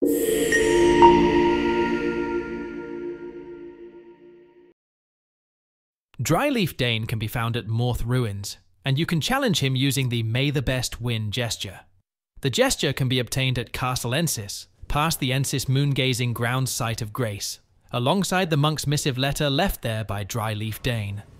Dryleaf Dane can be found at Moorth Ruins, and you can challenge him using the May the Best Win gesture. The gesture can be obtained at Castle Ensis, past the Ensis moon-gazing ground site of grace, alongside the monk's missive letter left there by Dryleaf Dane.